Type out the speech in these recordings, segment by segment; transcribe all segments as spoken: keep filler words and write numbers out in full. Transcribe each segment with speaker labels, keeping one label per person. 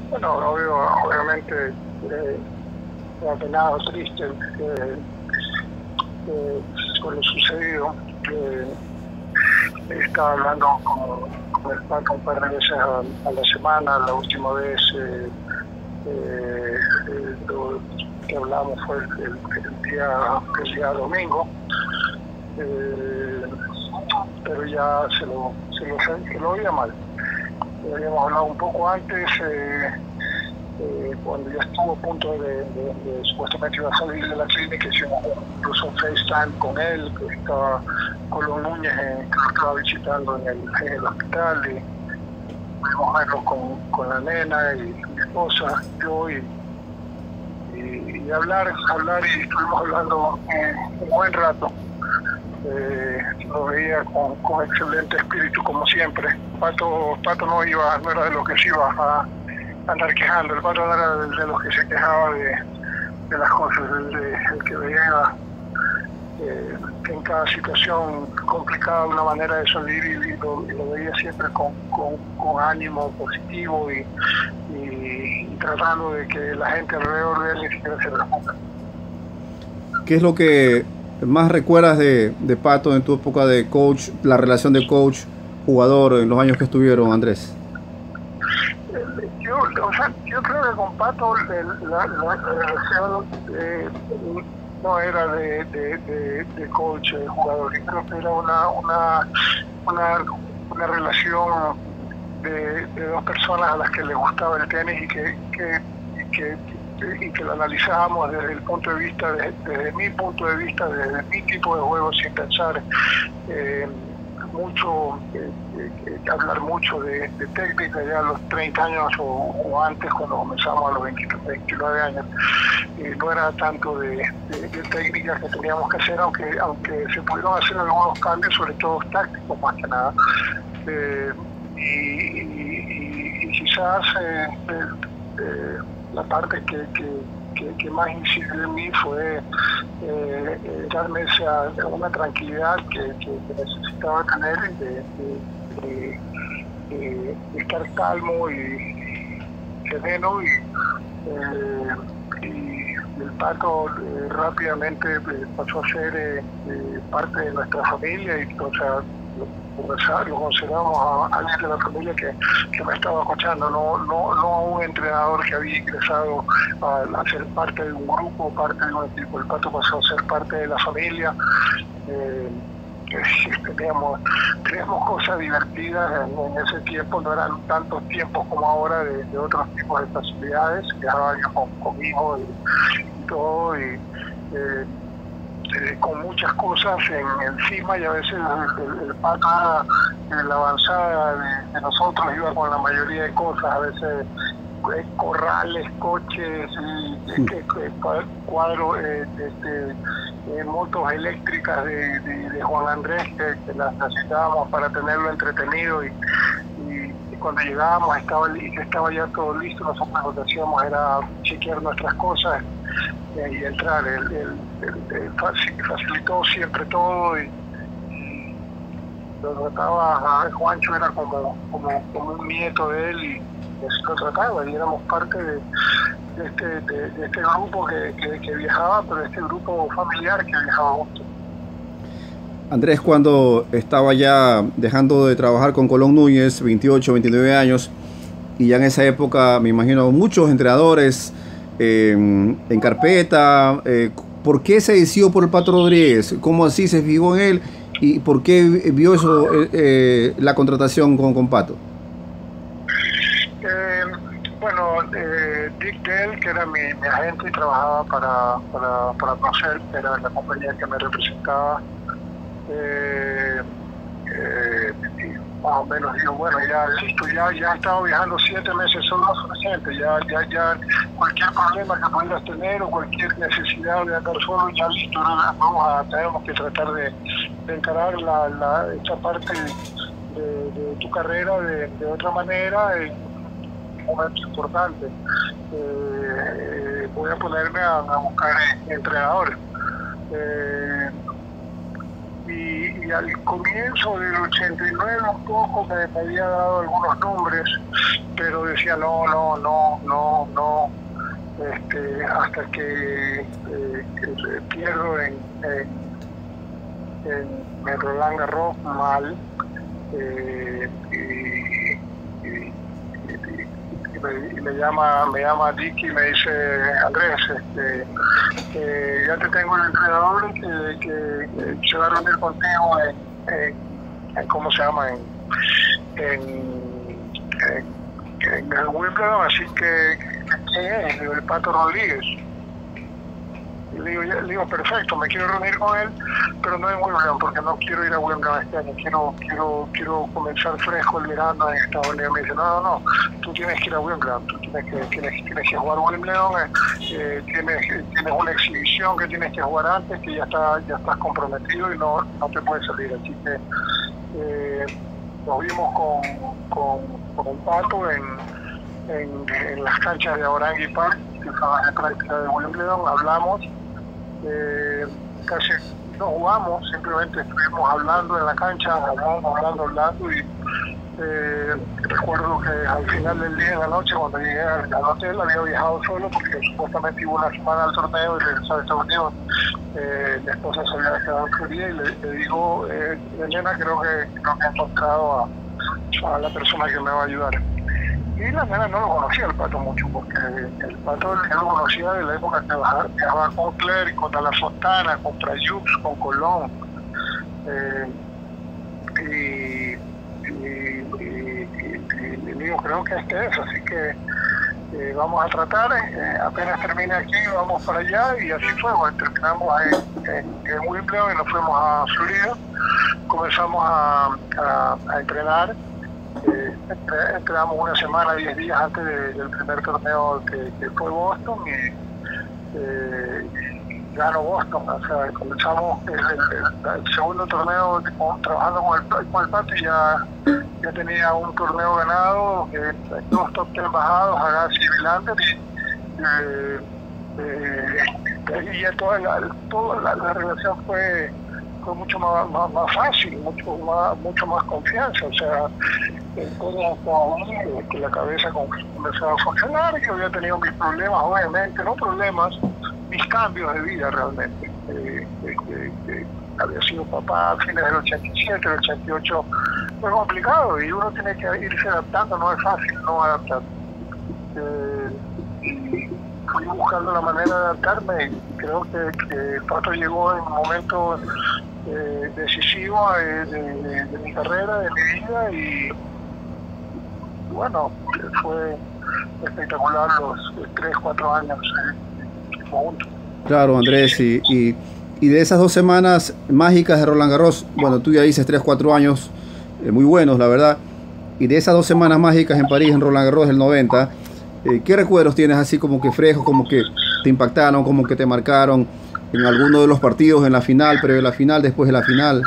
Speaker 1: Bueno, obvio, obviamente, eh, apenado, triste eh, eh, con lo sucedido. Eh, estaba hablando con, con el Paco un par de veces a, a la semana. La última vez eh, eh, eh, lo que hablamos fue el, el, el, día, el día domingo, eh, pero ya se lo, se lo, se lo oía mal. Habíamos hablado un poco antes, eh, eh, cuando ya estuvo a punto de, de, de, de supuestamente iba a salir de la clínica. Hicimos incluso un FaceTime con él, que estaba Colón Núñez, eh, que lo estaba visitando en el, en el hospital, y pudimos verlo con, con la nena y mi esposa, yo, y, y, y hablar, hablar, y estuvimos hablando eh, un buen rato. Eh, lo veía con, con excelente espíritu, como siempre. Pato, Pato no iba, no era de los que se iba a andar quejando. El Pato no era de, de los que se quejaba de, de las cosas, el, de, el que veía eh, en cada situación complicada una manera de salir, y, y, lo, y lo veía siempre con, con, con ánimo positivo, y, y, y tratando de que la gente alrededor de él ni siquiera se preocupe.
Speaker 2: ¿Qué es lo que más recuerdas de, de Pato en tu época de coach, la relación de coach-jugador en los años que estuvieron, Andrés?
Speaker 1: Yo, o sea, yo creo que con Pato la, la, la relación eh, no era de, de, de, de coach y jugador. Yo creo que era una, una, una, una relación de, de dos personas a las que les gustaba el tenis, y que, que, que y que lo analizábamos desde el punto de vista, de, desde mi punto de vista, desde mi tipo de juego, sin pensar eh, mucho, eh, eh, hablar mucho de, de técnica ya a los treinta años o, o antes, cuando comenzamos a los veinte, veintinueve años. Eh, no era tanto de, de, de técnicas que teníamos que hacer, aunque, aunque se pudieron hacer algunos cambios, sobre todo tácticos más que nada. Eh, y, y, y quizás eh, eh, eh, la parte que, que, que, que más incidió en mí fue eh, eh, darme esa, una tranquilidad que, que, que necesitaba tener, de, de, de, de, de estar calmo y sereno, y, eh, y el Pato eh, rápidamente eh, pasó a ser eh, eh, parte de nuestra familia, y o sea, lo consideramos a alguien de la familia que, que me estaba escuchando, no, no, no a un entrenador que había ingresado a, a ser parte de un grupo, parte de un equipo. El Pato pasó a ser parte de la familia. Eh, teníamos, teníamos cosas divertidas en, en ese tiempo, no eran tantos tiempos como ahora de, de otros tipos de facilidades. Viajaba yo con, conmigo y, y todo, y eh, Eh, con muchas cosas en, encima, y a veces el, el, el Pato en la avanzada de, de nosotros iba con la mayoría de cosas, a veces eh, corrales, coches, y, eh, cuadros, eh, este, eh, motos eléctricas de, de, de Juan Andrés, que, que las necesitábamos para tenerlo entretenido, y, y, y cuando llegábamos estaba, estaba ya todo listo. Nosotros lo que hacíamos era chequear nuestras cosas y entrar. Él, él, él, él facilitó siempre todo, y, y lo trataba, a Juancho era como, como, como un nieto de él, y así lo trataba, y éramos parte de, de, este, de, de este grupo que, que, que viajaba, pero este grupo familiar que viajaba juntos.
Speaker 2: Andrés, cuando estaba ya dejando de trabajar con Colón Núñez, veintiocho, veintinueve años, y ya en esa época me imagino muchos entrenadores Eh, en carpeta, eh, ¿por qué se decidió por el Pato Rodríguez? ¿Cómo así se fijó en él? ¿Y por qué vio eso, eh, eh, la contratación con, con Pato?
Speaker 1: Eh, bueno, eh, Dick Dell, que era mi, mi agente y trabajaba para, para, para Procel, que era la compañía que me representaba, eh, eh, más o menos digo, bueno, ya listo, ya, ya he estado viajando siete meses, son lo suficiente, ya, ya, ya cualquier problema que puedas tener o cualquier necesidad de andar solo, ya listo, ahora vamos a, tenemos que tratar de, de encarar la, la, esta parte de, de tu carrera de, de otra manera, en un momento importante. Eh, voy a ponerme a, a buscar entrenadores. Eh, Y, y al comienzo del ochenta y nueve un poco me, me había dado algunos nombres pero decía no, no, no, no, no, este, hasta que, eh, que pierdo en, en, en Roland Garros mal, eh, y, y, y, y, me, y me llama me llama Dicky y me dice, Andrés, este, eh, ya te tengo el entrenador que, que, que se va a reunir contigo en, en, en ¿cómo se llama? en, en, en en el Wimbledon, así que ¿quién es? El Pato Rodríguez. Y le digo, ya, le digo, perfecto, me quiero reunir con él, pero no en Wimbledon, porque no quiero ir a Wimbledon este año, quiero, quiero, quiero comenzar fresco el verano en Estados Unidos. Me dice, no, no, no, tú tienes que ir a Wimbledon, tú tienes que, tienes, tienes que jugar Wimbledon, eh, tienes, tienes una exhibición que tienes que jugar antes, que ya está, ya estás comprometido y no, no te puedes salir, así que eh, nos vimos con, con, con el Pato en, en, en las canchas de Orange Park, que son las de práctica de Wimbledon, hablamos, eh, casi no jugamos, simplemente estuvimos hablando en la cancha, hablando, hablando, hablando, y eh, recuerdo que al final del día, en la noche, cuando llegué al, al hotel, había viajado solo porque supuestamente iba una semana al torneo y regresaba a Estados Unidos. Eh, mi esposa se había quedado en Florida y le, le digo, eh, Elena, creo que, creo que he encontrado a, a la persona que me va a ayudar. Y la nena no lo conocía el Pato mucho, porque el Pato yo lo conocía de la época que trabajaba con Claire, con La Fontana, con Trayux, con Colón. Eh, y, y, y, y, y digo, creo que este es, así que eh, vamos a tratar, eh, apenas termine aquí, vamos para allá, y así fue, bueno, terminamos en, en, en Wimbledon y nos fuimos a Florida, comenzamos a, a, a entrenar. Eh, entrenamos una semana, diez días antes de, del primer torneo que, que fue Boston, y eh, ganó Boston. O sea, comenzamos el, el, el segundo torneo de, con, trabajando con el, con el Pato, y ya, ya tenía un torneo ganado, eh, dos top ten bajados, Agassi y Villander, y eh, eh, y ya toda la, toda la, la relación fue fue mucho más, más, más fácil, mucho más, mucho más confianza, o sea, todo estaba bien, que la cabeza comenzaba a funcionar, yo había tenido mis problemas, obviamente, no problemas, mis cambios de vida realmente. Eh, eh, eh, eh, había sido papá a fines del ochenta y siete, el ochenta y ocho fue complicado, y uno tiene que irse adaptando, no es fácil no adaptar. Eh, y fui buscando la manera de adaptarme, y creo que, que Pato llegó en un momento eh, decisivo eh, de, de, de mi carrera, de mi vida, y bueno, fue espectacular los tres, cuatro años eh, juntos.
Speaker 2: Claro, Andrés, y, y, y de esas dos semanas mágicas de Roland Garros, bueno, tú ya dices tres, cuatro años eh, muy buenos, la verdad, y de esas dos semanas mágicas en París, en Roland Garros del noventa, eh, ¿qué recuerdos tienes así como que frescos, como que te impactaron, como que te marcaron en alguno de los partidos, en la final, previo a la final, después de la final?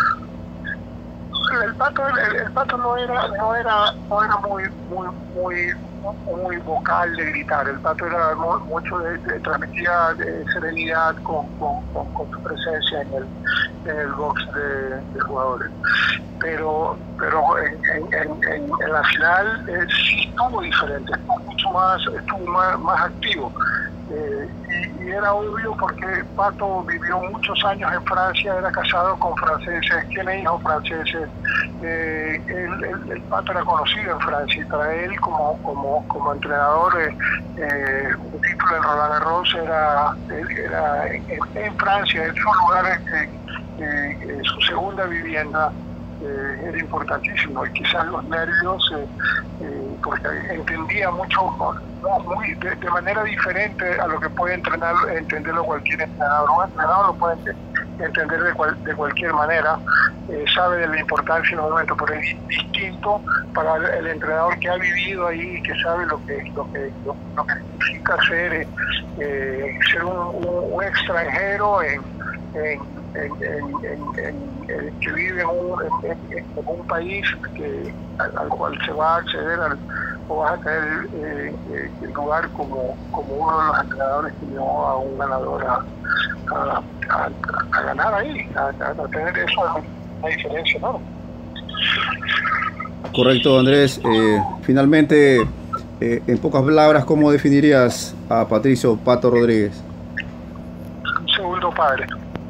Speaker 1: El Pato, el, el Pato no era, no era, no era muy, muy, muy, muy vocal de gritar. El Pato era mucho de, de transmitía de serenidad con, con, con, con su presencia en el, en el box de, de jugadores. Pero, pero en, en, en, en la final eh, sí estuvo diferente, estuvo mucho más, estuvo más, más activo. Eh, y, y era obvio porque Pato vivió muchos años en Francia, era casado con franceses, tiene hijos franceses. Eh, el, el, el Pato era conocido en Francia, y para él como, como, como entrenador eh, eh, un título en Roland Garros era, era en, en Francia, en su lugar, eh, eh, en su segunda vivienda. Eh, era importantísimo, y quizás los nervios, eh, eh, porque entendía mucho, no, muy, de, de manera diferente a lo que puede entrenar, entenderlo cualquier entrenador. Un entrenador lo puede entender de, cual, de cualquier manera, eh, sabe de la importancia en el momento, pero es distinto para el, el entrenador que ha vivido ahí, que sabe lo que, lo que, lo, lo que significa ser, eh, ser un, un, un extranjero en, en En, en, en, en, en, que vive en un, en, en, en un país que, al, al cual se va a acceder al, o va a caer eh, eh, el lugar como, como uno de los entrenadores que llevó a un ganador a, a, a, a ganar ahí, a, a tener eso, una diferencia, ¿no?
Speaker 2: Correcto, Andrés. Eh, finalmente Eh, en pocas palabras, ¿cómo definirías a Patricio Pato Rodríguez?
Speaker 1: Segundo padre.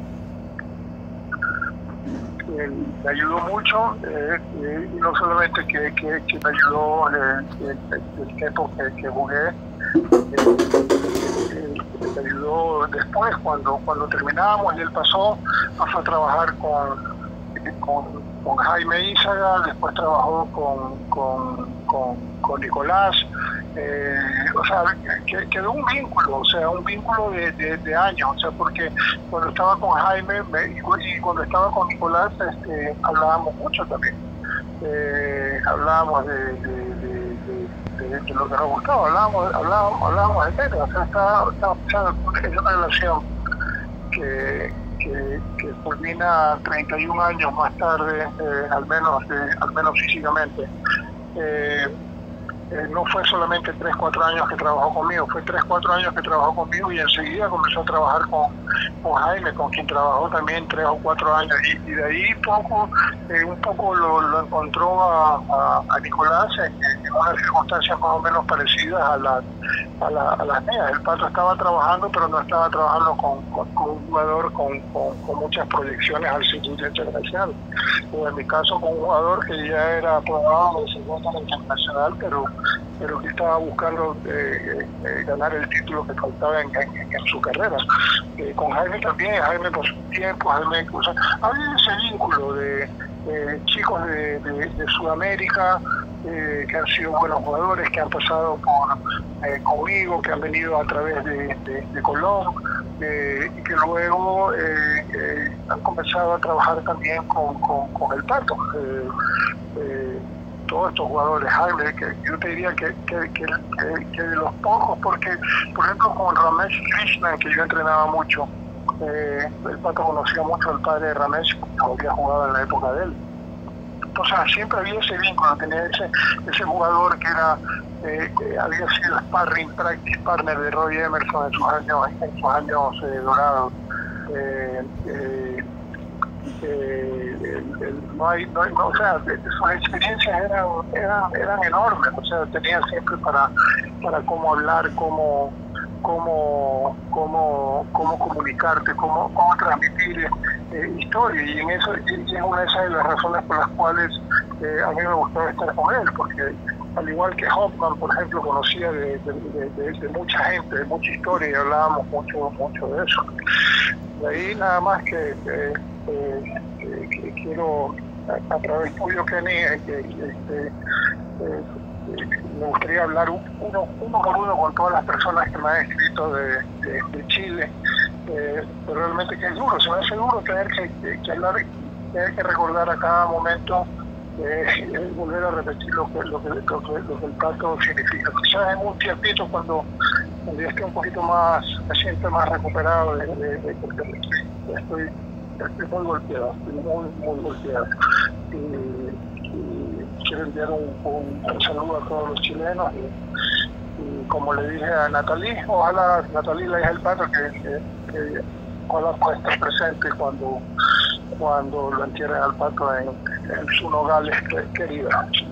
Speaker 1: Él me ayudó mucho, eh, eh, y no solamente que, que, que me ayudó eh, el, el tiempo que, que jugué, eh, eh, me ayudó después cuando cuando terminamos y él pasó, pasó a trabajar con con, con Jaime Izaga, después trabajó con, con, con, con Nicolás, eh, o sea, que, quedó un vínculo, o sea, un vínculo de, de, de años, o sea, porque cuando estaba con Jaime me, y cuando estaba con Nicolás, este, hablábamos mucho también, eh, hablábamos de, de, de, de, de, de lo que nos gustaba, hablábamos, hablábamos, hablábamos de temas, o sea, estaba, estaba, estaba, es una relación que Que, que culmina treinta y un años más tarde, eh, al menos eh, al menos físicamente. Eh, eh, no fue solamente tres cuatro años que trabajó conmigo, fue tres cuatro años que trabajó conmigo y enseguida comenzó a trabajar con, con Jaime, con quien trabajó también tres o cuatro años. Y, y de ahí poco, eh, un poco lo, lo encontró a, a, a Nicolás en, en unas circunstancias más o menos parecidas a las a, la, a las mías. El Pato estaba trabajando, pero no estaba trabajando con, con, con un jugador con, con, con muchas proyecciones al circuito internacional. O en mi caso, con un jugador que ya era aprobado en el circuito internacional, pero, pero que estaba buscando eh, eh, ganar el título que faltaba en, en, en su carrera. Eh, con Jaime también, Jaime por su tiempo, Jaime, o sea, había ese vínculo de eh, chicos de, de, de Sudamérica, Eh, que han sido buenos jugadores, que han pasado por, eh, conmigo, que han venido a través de, de, de Colón, eh, y que luego eh, eh, han comenzado a trabajar también con, con, con el Pato. Eh, eh, todos estos jugadores, Jaime, que yo te diría que, que, que, que, que de los pocos, porque por ejemplo con Ramesh Krishnan, que yo entrenaba mucho, eh, el Pato conocía mucho al padre de Ramesh, porque había jugado en la época de él. Entonces siempre había ese vínculo, tenía ese, ese jugador que era eh, que había sido sparring practice partner de Roy Emerson en sus años, en sus años eh, dorados. Eh, eh, eh, el, el, no hay, no hay, no, o sea, sus experiencias eran, eran, eran enormes, o sea, tenía siempre para, para cómo hablar, cómo cómo cómo cómo comunicarte, cómo, cómo transmitir eh, historia, y en eso y es una de esas de las razones por las cuales eh, a mí me gustaba estar con él, porque al igual que Hoffman, por ejemplo, conocía de, de, de, de, de mucha gente, de mucha historia, y hablábamos mucho mucho de eso. De ahí nada más que, que, que, que quiero a, a través tuyo, Kenny, que, que este, eh, me gustaría hablar uno, uno por uno con todas las personas que me han escrito de, de, de Chile, eh, pero realmente que es duro, se me hace duro tener que, que, que hablar, tener que recordar a cada momento, eh, volver a repetir lo que, lo que, lo que, lo que el Pato significa. Quizás en un tiempito, cuando, cuando ya esté un poquito más, me siento más recuperado, de, de, de, porque estoy, estoy muy golpeado, estoy muy, muy golpeado. Y, quiero enviar un, un, un saludo a todos los chilenos y, y como le dije a Natalie, ojalá Natalie, la hija del Pato, que, que, que ojalá pueda estar presente cuando, cuando lo entierren al Pato en, en su Nogales querida.